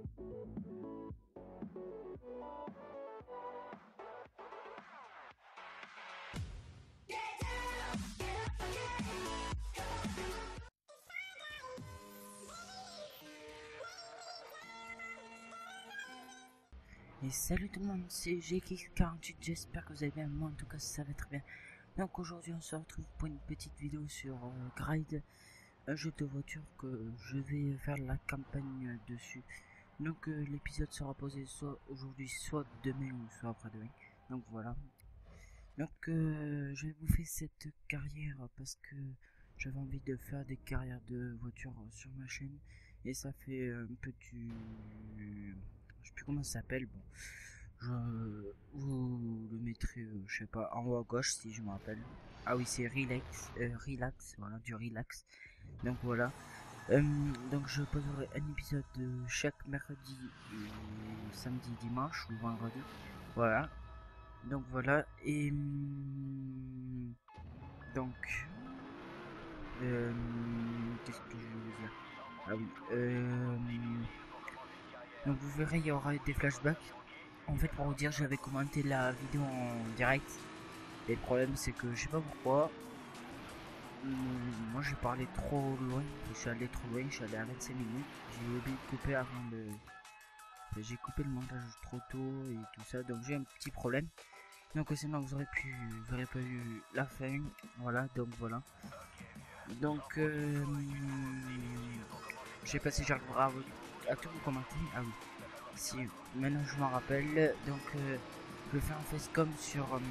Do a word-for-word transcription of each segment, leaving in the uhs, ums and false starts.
Et salut tout le monde, c'est G X quarante-huit, j'espère que vous allez bien, moi en tout cas ça va très bien. Donc aujourd'hui on se retrouve pour une petite vidéo sur euh, Gride, un jeu de voiture que je vais faire la campagne dessus. Donc euh, l'épisode sera posé soit aujourd'hui, soit demain ou soit après-demain. Donc voilà. Donc euh, je vais vous faire cette carrière parce que j'avais envie de faire des carrières de voiture sur ma chaîne. Et ça fait un peu du... Je sais plus comment ça s'appelle, bon. Je vous le mettrai, euh, je sais pas, en haut à gauche si je me rappelle. Ah oui, c'est relax, euh, relax, voilà, du relax. Donc voilà. Euh, donc je poserai un épisode de chaque mercredi, et samedi, dimanche ou vendredi. Voilà. Donc voilà. Et hum, donc euh, qu'est-ce que je vais vous dire? Ah oui. Euh, donc vous verrez, il y aura des flashbacks. En fait, pour vous dire, j'avais commenté la vidéo en direct. Et le problème, c'est que je sais pas pourquoi. Moi, j'ai parlé trop loin. Je suis allé trop loin. Je suis allé à vingt-cinq minutes. J'ai oublié de couper avant de. J'ai coupé le montage trop tôt et tout ça. Donc, j'ai un petit problème. Donc, sinon, vous aurez pu. Vous aurez pas eu la fin. Voilà. Donc, voilà. Donc, euh, je sais pas si j'arriverai à, à tout vous commenter. Ah oui. Si maintenant je m'en rappelle, donc euh, je vais faire un facecam sur euh,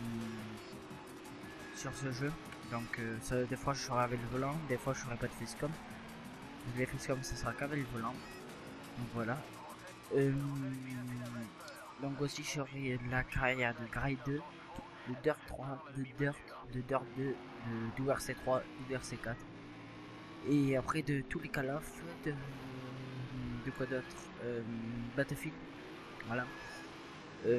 sur ce jeu. Donc euh, ça, des fois je serai avec le volant, des fois je ferai pas de facecam. Les facecam ça sera qu'avec le volant. Donc voilà. Euh, donc aussi je ferai la carrière de Gride deux, de Dirt trois, de Dirt, de Dirt deux, de W R C trois, de W R C quatre. Et après de tous les Call of, de, de quoi d'autre, euh, Battlefield. Voilà. Euh,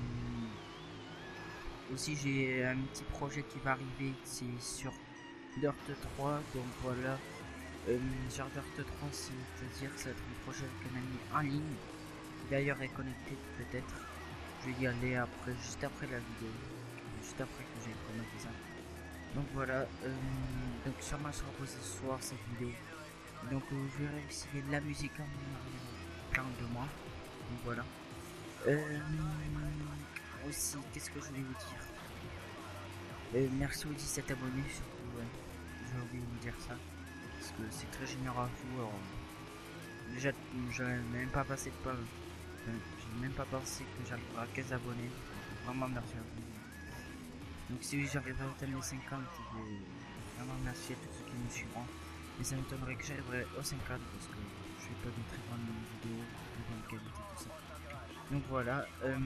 aussi j'ai un petit projet qui va arriver, c'est sur Dirt trois, donc voilà. Euh, sur Dirt trois, c'est-à-dire que ça va être un projet avec un ami en ligne, qui d'ailleurs est connecté peut-être. Je vais y aller après, juste après la vidéo, juste après que j'ai commenté ça. Donc voilà, euh, donc sûrement sera posé ce soir cette vidéo. Donc euh, vous verrez aussi la musique en plein de moi. Donc voilà. Euh, aussi, qu'est-ce que je voulais vous dire? euh, Merci aux dix-sept abonnés, surtout, ouais. J'ai oublié de vous dire ça. Parce que c'est très généreux à vous. Alors, déjà, j'avais même pas passé de pas. J'ai même pas pensé que j'arriverais à quinze abonnés. Vraiment merci à vous. Donc, si j'arrive à atteindre les cinquante, vraiment merci à tous ceux qui me suivront. Mais ça m'étonnerait que j'arriverai aux cinquante parce que je fais pas de très bonnes vidéos, de bonne qualité, tout ça. Donc voilà. Euh,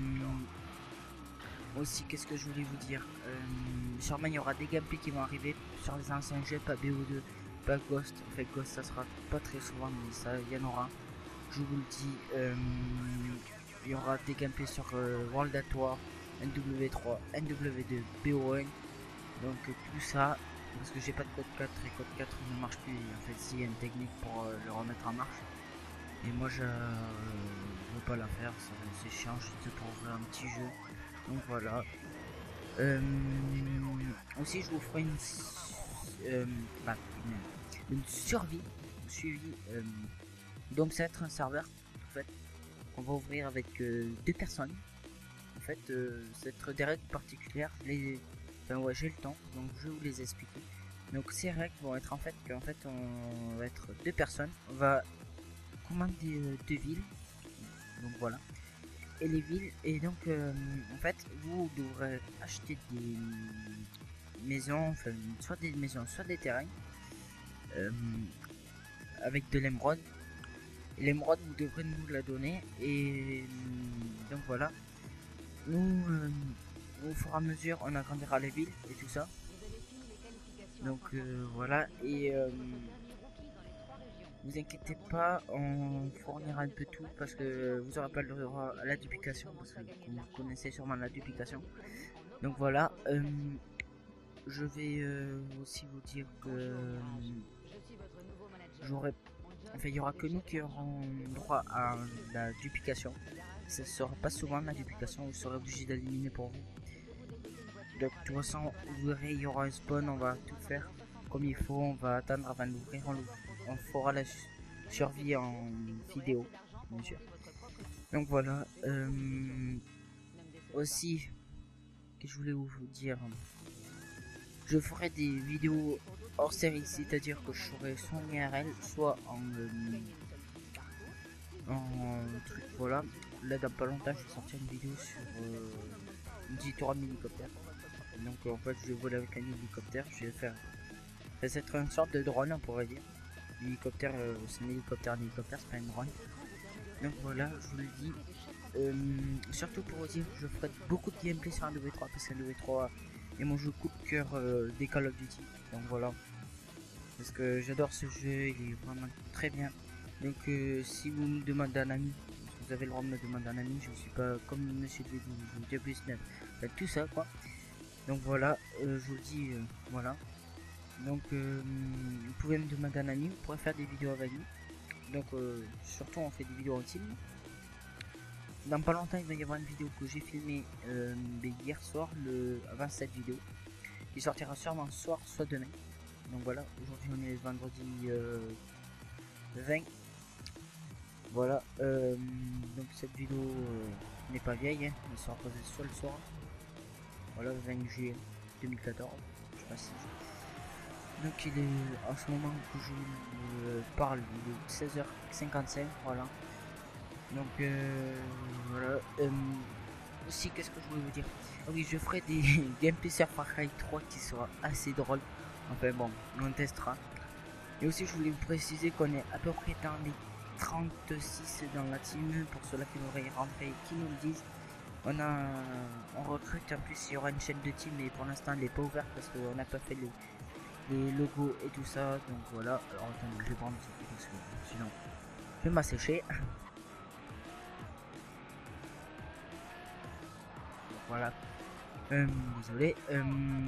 aussi, qu'est-ce que je voulais vous dire, euh, sûrement il y aura des gameplays qui vont arriver sur les anciens jeux, pas B O deux, pas Ghost. En fait Ghost ça sera pas très souvent, mais ça il y en aura, je vous le dis. Euh, il y aura des gameplays sur euh, World at War, N W trois, N W deux, B O un. Donc euh, tout ça, parce que j'ai pas de code quatre et code quatre ne marche plus. En fait s'il y a une technique pour euh, le remettre en marche, et moi je euh, veux pas la faire, c'est chiant juste pour ouvrir un petit jeu. Donc voilà. Euh, aussi je vous ferai une, euh, bah, une, une survie, suivi. Euh, donc ça va être un serveur en fait qu'on va ouvrir avec euh, deux personnes. En fait, euh, ça va être des règles particulières. Les, enfin ouais, j'ai le temps, donc je vais vous les expliquer. Donc ces règles vont être en fait qu'en fait on va être deux personnes. On va commander euh, deux villes. Donc voilà. Et les villes, et donc euh, en fait vous devrez acheter des maisons, enfin soit des maisons soit des terrains euh, avec de l'émeraude. L'émeraude vous devrez nous la donner, et donc voilà, nous euh, au fur et à mesure on agrandira les villes et tout ça. Donc euh, voilà, et euh, vous inquiétez pas, on fournira un peu tout parce que vous aurez pas le droit à la duplication, parce que vous connaissez sûrement la duplication. Donc voilà, euh, je vais euh, aussi vous dire que euh, j'aurai enfin il y aura que nous qui aurons droit à la duplication. Ça sera pas souvent la duplication, vous serez obligé d'éliminer pour vous. Donc de toute façon, vous verrez, il y aura un spawn, on va tout faire comme il faut, on va attendre avant d'ouvrir, on, on fera la survie en vidéo, bien sûr. Donc voilà, euh, aussi, que je voulais vous dire, je ferai des vidéos hors série, c'est-à-dire que je ferai soit en I R L, soit en, euh, en truc, voilà. Là, dans pas longtemps, je vais sortir une vidéo sur euh, une petite tour en hélicoptère. Donc en fait, je vais voler avec un hélicoptère, je vais faire... Ça va être une sorte de drone, on pourrait dire. L'hélicoptère, euh, c'est un hélicoptère, un hélicoptère, c'est pas une drone. Donc voilà, je vous le dis. Euh, surtout pour vous dire, je ferai beaucoup de gameplay sur un W trois parce que le W trois est mon jeu coup de cœur euh, des Call of Duty. Donc voilà, parce que j'adore ce jeu, il est vraiment très bien. Donc euh, si vous me demandez un ami, vous avez le droit de me demander un ami, je ne suis pas comme Monsieur Dédou, je vous dis plus neuf, tout ça quoi. Donc voilà, euh, je vous le dis, euh, voilà. Donc euh, vous pouvez me demander un ami, vous pourrez faire des vidéos avec nous. Donc euh, surtout on fait des vidéos en team. Dans pas longtemps il va y avoir une vidéo que j'ai filmée euh, hier soir, le avant cette vidéo, qui sortira sûrement ce soir, soit demain. Donc voilà, aujourd'hui on est vendredi euh, vingt. Voilà, euh, donc cette vidéo euh, n'est pas vieille, hein, elle sera posée soit le soir. Voilà, le vingt juillet deux mille quatorze, je sais pas si. Donc il est en ce moment que je euh, parle, il est seize heures cinquante-cinq, voilà. Donc euh, voilà. Euh, aussi, qu'est-ce que je voulais vous dire? Ah oui, je ferai des gameplays sur Far Cry trois qui sera assez drôle. Enfin bon, on testera. Et aussi, je voulais vous préciser qu'on est à peu près dans les trente-six dans la team. Pour ceux-là qui voudraient rentrer, qui nous le disent. On a, on recrute. En plus, il y aura une chaîne de team, mais pour l'instant, elle n'est pas ouverte parce qu'on n'a pas fait les, les logos et tout ça. Donc voilà. Alors attendez, je vais prendre un petit peu parce que sinon, je vais m'assécher. Voilà. Euh, désolé. Euh,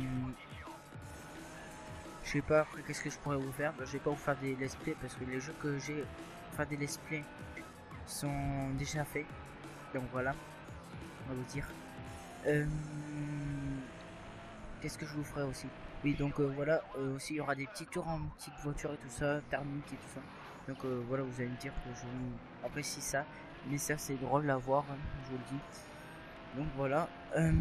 je sais pas après qu'est-ce que je pourrais vous faire. Bah, je vais pas vous faire des let's play parce que les jeux que j'ai faire des let's play sont déjà faits. Donc voilà. On va vous dire. Euh, qu'est-ce que je vous ferai aussi? Oui, donc euh, voilà. Euh, aussi, il y aura des petits tours en petite voiture et tout ça, thermique et tout ça. Donc euh, voilà, vous allez me dire que je apprécie ça. Mais ça, c'est drôle à voir, hein, je vous le dis. Donc voilà. Euh,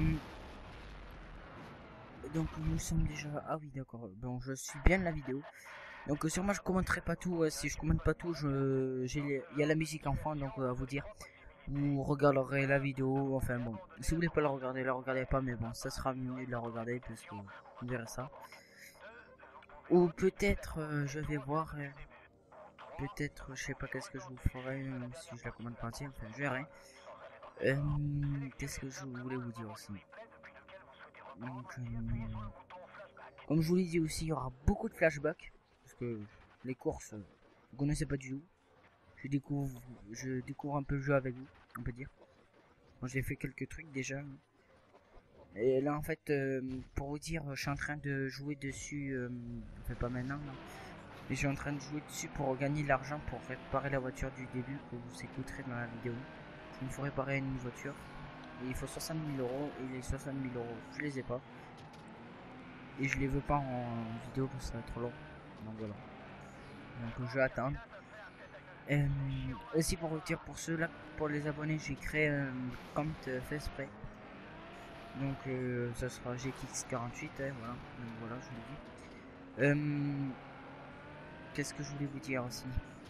donc nous sommes déjà... Ah oui d'accord, bon je suis bien la vidéo. Donc euh, sûrement je commenterai pas tout, euh, si je commente pas tout, je j'ai les... il y a la musique en fond, donc euh, à vous dire. Vous regarderez la vidéo, enfin bon. Si vous voulez pas la regarder, la regardez pas, mais bon, ça sera mieux de la regarder parce que vous verrez ça. Ou peut-être euh, je vais voir... Euh, peut-être, je sais pas qu'est-ce que je vous ferai euh, si je la commande pas entière, enfin je verrai. Euh, qu'est-ce que je voulais vous dire aussi? Donc, euh, comme je vous l'ai dit aussi, il y aura beaucoup de flashbacks. Parce que les courses, vous connaissez pas du tout. Je découvre, je découvre un peu le jeu avec vous, on peut dire. Moi j'ai fait quelques trucs déjà. Et là en fait, euh, pour vous dire, je suis en train de jouer dessus. Euh, enfin pas maintenant, là. Mais je suis en train de jouer dessus pour gagner de l'argent pour réparer la voiture du début que vous écouterez dans la vidéo. Il me faut réparer une voiture. Et il faut soixante mille euros. Et les soixante mille euros, je les ai pas. Et je les veux pas en vidéo parce que ça va être trop long. Donc voilà. Donc je vais attendre. Euh, aussi pour vous dire, pour ceux là, pour les abonnés, j'ai créé un compte euh, FacePay. Donc euh, ça sera G K X quarante-huit, hein, voilà. Donc voilà, je vous le dis. Euh, Qu'est-ce que je voulais vous dire aussi?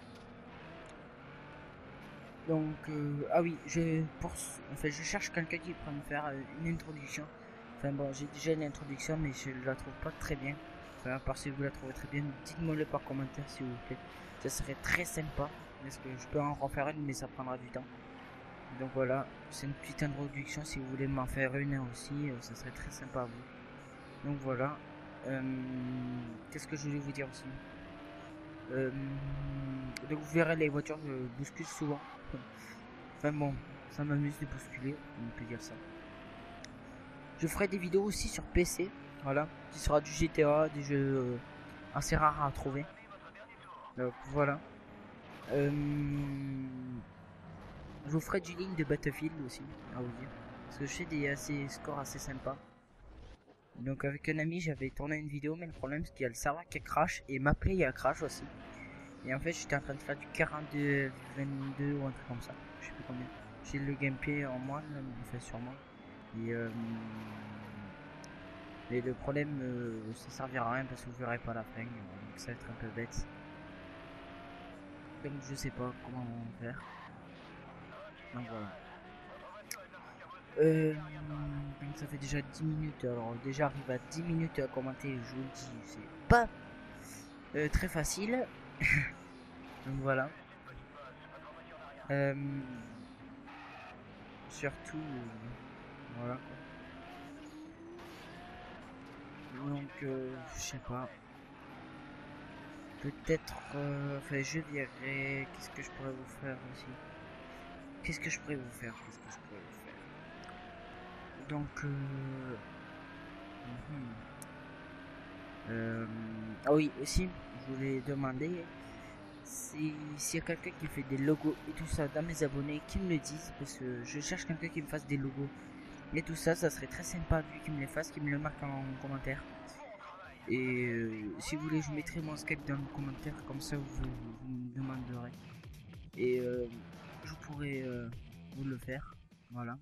Donc euh, ah oui, je pour enfin je cherche quelqu'un qui pourrait me faire euh, une introduction. Enfin bon, j'ai déjà une introduction, mais je la trouve pas très bien. Enfin, à part si vous la trouvez très bien, dites-moi le par commentaire s'il vous plaît. Ça serait très sympa. Parce que je peux en refaire une, mais ça prendra du temps. Donc voilà, c'est une petite introduction. Si vous voulez m'en faire une aussi, euh, ça serait très sympa à vous. Donc voilà. Euh, Qu'est-ce que je voulais vous dire aussi? euh, Donc vous verrez, les voitures, je bouscule souvent. Enfin bon, ça m'amuse de bousculer, on peut dire ça. Je ferai des vidéos aussi sur P C, voilà, qui sera du G T A, des jeux euh, assez rares à trouver. Donc voilà. Euh, je vous ferai du link de Battlefield aussi, à vous dire. Parce que je fais des assez, scores assez sympas. Donc avec un ami j'avais tourné une vidéo, mais le problème c'est qu'il y a le serveur qui crash et ma play a crash aussi. Et en fait j'étais en train de faire du quarante-deux vingt-deux ou un truc comme ça, je sais plus combien. J'ai le gameplay en moins, enfin sur moi. Et euh, mais le problème euh, ça servira à rien parce que vous verrez pas la fin, donc ça va être un peu bête. Donc je sais pas comment faire. Donc voilà. Euh, donc ça fait déjà dix minutes. Alors déjà arrive à dix minutes à commenter, je vous le dis, c'est pas euh, très facile. Donc voilà. Euh, surtout euh, voilà quoi. Donc euh, je sais pas. Peut-être euh, enfin je verrai. Qu'est-ce que je pourrais vous faire aussi. Qu'est-ce que je pourrais vous faire Qu'est-ce que je pourrais vous faire Donc euh, mhm. Euh, ah oui, aussi, je voulais demander si s'il y a quelqu'un qui fait des logos et tout ça dans mes abonnés, qui me le disent, parce que je cherche quelqu'un qui me fasse des logos et tout ça, ça serait très sympa lui qui me les fasse, qui me le marque en commentaire. Et euh, si vous voulez, je mettrai mon Skype dans le commentaire, comme ça vous, vous me demanderez. Et euh, je pourrai euh, vous le faire, voilà.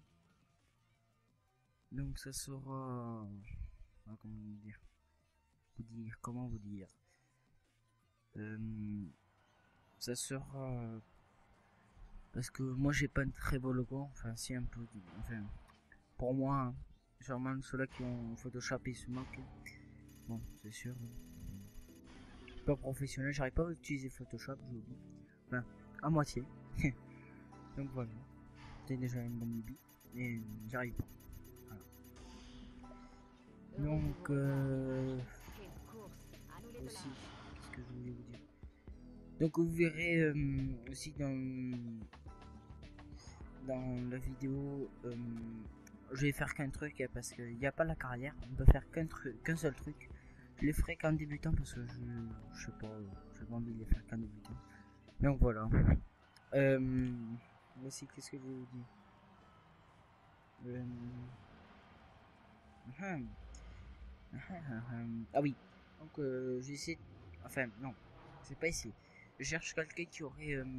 Donc ça sera... ah, comment vous dire Vous dire, comment vous dire euh, ça sera parce que moi j'ai pas un très beau logo, enfin si un peu, enfin pour moi, hein. Sûrement ceux-là qui ont Photoshop ils se moquent. Bon, c'est sûr. Pas professionnel, j'arrive pas à utiliser Photoshop, je vous dis. Enfin, à moitié. Donc voilà, c'est déjà une bonne idée, mais j'arrive pas. Voilà. Donc euh, aussi, qu'est-ce que je voulais vous dire. Donc vous verrez euh, aussi dans dans la vidéo. Euh, je vais faire qu'un truc parce qu'il n'y a pas la carrière, on peut faire qu'un truc, qu'un seul truc. Je les ferai qu'en débutant parce que je, je sais pas, j'ai pas envie de les faire qu'en débutant. Donc voilà. Euh, aussi, qu'est-ce que je vais vous dire euh, hum, hum, hum, Ah oui, donc euh, j'essaie, enfin non, c'est pas ici. Je cherche quelqu'un qui aurait, euh,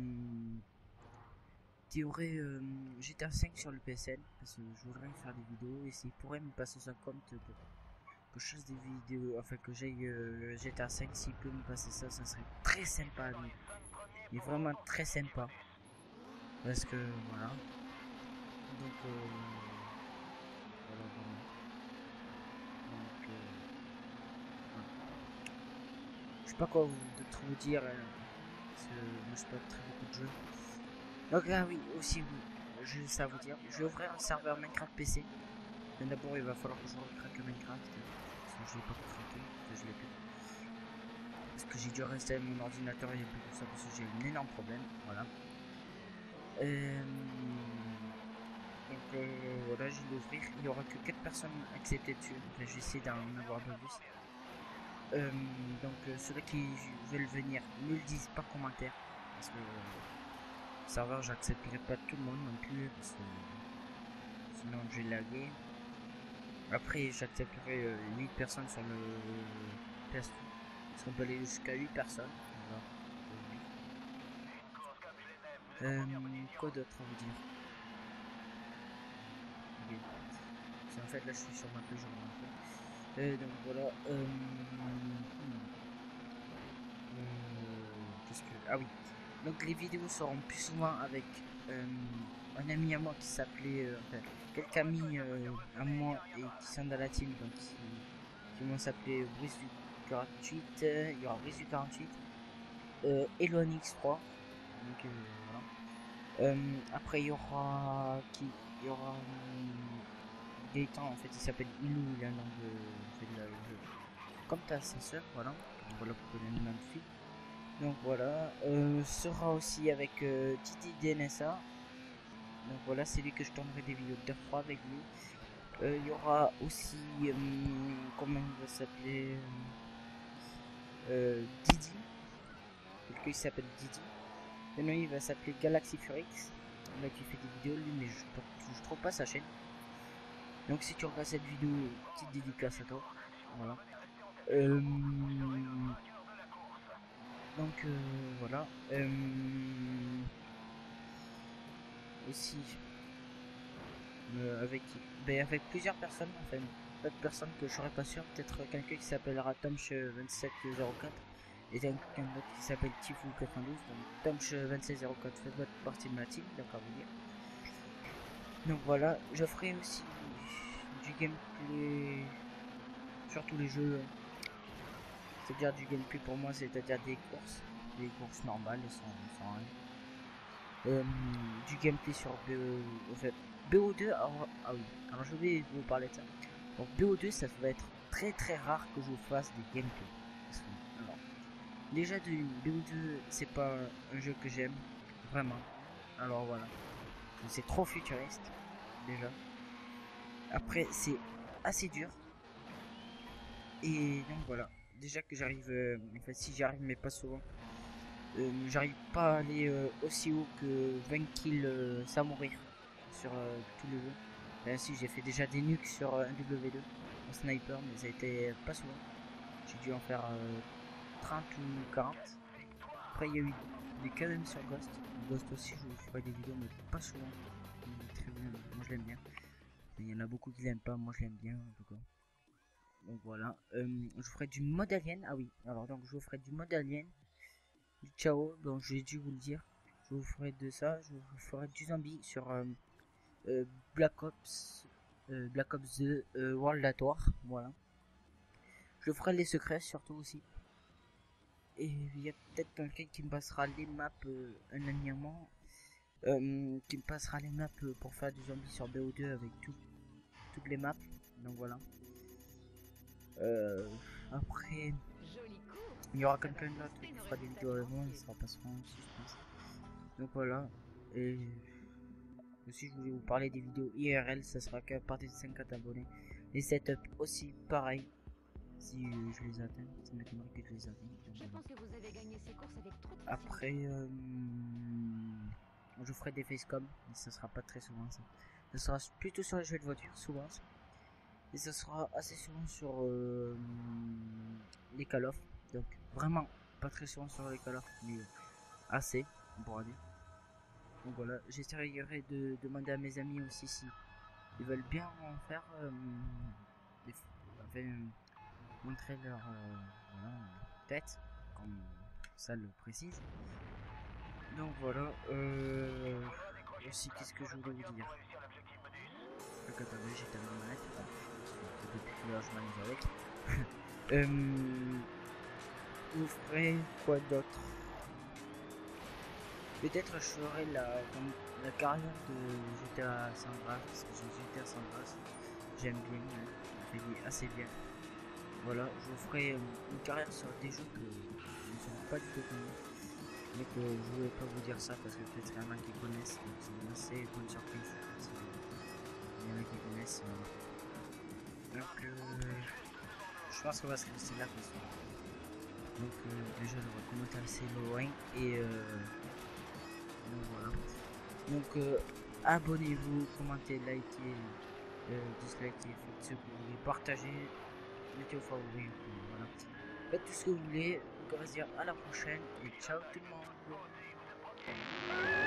qui aurait euh, G T A cinq sur le P S N parce que je voudrais faire des vidéos et s'il pourrait me passer son compte pour que je fasse des vidéos, enfin que j'aille euh, G T A cinq, s'il peut me passer ça, ça serait très sympa lui. Il est vraiment très sympa. Parce que voilà. Donc euh, voilà, voilà. Donc euh, voilà. Je sais pas quoi d'autre vous dire. Hein, parce que moi je pas très beaucoup de jeux. Donc ah oui, aussi oui. Je sais à vous dire. Je vais ouvrir un serveur Minecraft P C. Mais d'abord il va falloir que je recraque Minecraft. Parce que je l'ai pas craqué. Enfin, je l'ai plus. Parce que j'ai dû rester avec mon ordinateur et plus tout ça parce que j'ai un énorme problème. Voilà. Euh, donc euh, voilà, je vais l'ouvrir. Il n'y aura que quatre personnes acceptées dessus. Enfin, je vais essayer d'en avoir deux plus. Euh, donc euh, ceux qui veulent venir, me le disent par commentaire. Parce que euh, serveur, j'accepterai pas tout le monde non plus. Parce que sinon je vais laguer. Après, j'accepterai euh, huit personnes sur le P S trois. Parce qu'on peut aller jusqu'à huit personnes. Voilà. Euh, quoi d'autre à vous dire? Okay. Parce qu'en fait là je suis sur ma page euh, donc voilà. Euh, hmm. euh, Qu'est-ce que. Ah oui. Donc les vidéos seront plus souvent avec euh, un ami à moi qui s'appelait. Euh, enfin, quelques amis euh, à moi et qui sont dans la team. Donc qui, qui vont s'appeler Brice du quarante-huit. Euh, il y aura Brice du quarante-huit. Euh, Elon X trois. Donc euh, voilà. Euh, après il y aura qui il y aura hum, Gaëtan en fait il s'appelle Ilou, il a un nom de, de, de, de comme ta sa sœur, voilà. Donc voilà pour donner le nom de fille. Donc voilà, euh, sera aussi avec euh, Titi D N S A. Donc voilà, c'est lui que je tournerai des vidéos de trois avec lui. Il euh, y aura aussi euh, comment il va s'appeler euh, Didi. Quelqu'un qui s'appelle Didi. Maintenant il va s'appeler Galaxy Furix. Là qui fait des vidéos lui, mais je, je trouve pas sa chaîne. Donc si tu regardes cette vidéo, petite dédicace à toi. Voilà. Euh, donc euh, voilà. Euh, aussi euh, avec ben, avec plusieurs personnes, enfin pas de personnes que je serais pas sûr. Peut-être quelqu'un qui s'appellera Tomch vingt-sept zéro quatre et quelqu'un d'autre qui s'appelle Tifou quatre-vingt-douze. Donc Tomch vingt-sept zéro quatre fait partie de ma team, d'accord vous dire. Donc voilà, je ferai aussi du gameplay sur tous les jeux. C'est-à-dire du gameplay pour moi, c'est-à-dire des courses, des courses normales sans, sans rien. Euh, du gameplay sur B O, en fait, B O deux. Alors, ah oui, alors je vais vous parler de ça. Donc B O deux, ça va être très très rare que je fasse des gameplays. Alors, déjà d'une, B O deux, c'est pas un jeu que j'aime vraiment. Alors voilà, c'est trop futuriste déjà. Après, c'est assez dur. Et donc voilà, déjà que j'arrive, euh, en fait si j'arrive mais pas souvent, euh, j'arrive pas à aller euh, aussi haut que vingt kills euh, sans mourir sur euh, tout le jeu. Même si j'ai fait déjà des nukes sur euh, un W deux en sniper, mais ça a été pas souvent. J'ai dû en faire euh, trente ou quarante. Après il y a eu des quand même sur Ghost. Ghost aussi je ferai des vidéos mais pas souvent. Il est très bien, moi je l'aime bien. Il y en a beaucoup qui l'aiment pas, moi je l'aime bien en tout cas. Donc voilà, euh, je ferai du mode alien. Ah oui, alors donc je vous ferai du mode alien, du Chao, donc j'ai dû vous le dire. Je vous ferai de ça, je vous ferai du zombie sur euh, euh, Black Ops, euh, Black Ops deux euh, World at War. Voilà. Je ferai les secrets surtout aussi. Et il y a peut-être quelqu'un qui me passera les maps euh, un dernièrement, euh, qui me passera les maps euh, pour faire du zombie sur B O deux avec tout, toutes les maps. Donc voilà. Euh, après. Il y aura quelqu'un d'autre qui fera des vidéos avec moi, il sera pas souvent aussi, je pense. Donc voilà. Et aussi, je voulais vous parler des vidéos I R L, ça sera qu'à partir de cinquante abonnés. Les setups aussi, pareil. Si euh, je les atteins, ça m'étonnerait que je les atteigne. Je pense que vous avez gagné ces courses avec trop de Après, euh, je ferai des facecam, mais ça sera pas très souvent ça. Ça sera plutôt sur les jeux de voiture, souvent. Et ça sera assez souvent sur euh, les Call of. Donc vraiment pas très souvent sur les Call of, mais assez, on pourra dire. Donc voilà, j'essaierai de demander à mes amis aussi si ils veulent bien en faire, euh, des, enfin, montrer leur euh, voilà, tête, comme ça le précise. Donc voilà, euh, aussi qu'est-ce que je voulais vous dire. Donc attendez, j'étais à ma manette, depuis tout à l'heure je m'amuse avec. euh, vous ferez quoi d'autre? Peut-être je ferai la, la carrière de G T A San Andreas, parce que G T A San Andreas, j'aime bien, je fais assez bien. Voilà, je vous ferai une carrière sur des jeux que je ne suis pas du tout connus, mais que je voulais pas vous dire ça parce que peut-être il y en a qui connaissent, donc c'est une assez bonne surprise. Il y en a qui connaissent. Euh... Donc, euh, je pense qu'on va se laisser là pour ce soir. Donc, euh, déjà, on va commenter assez loin et euh, donc voilà. Donc euh, abonnez-vous, commentez, likez, euh, dislikez, faites ce que vous voulez, partagez, mettez au favori, voilà. Faites tout ce que vous voulez, donc on va se dire à la prochaine et ciao tout le monde.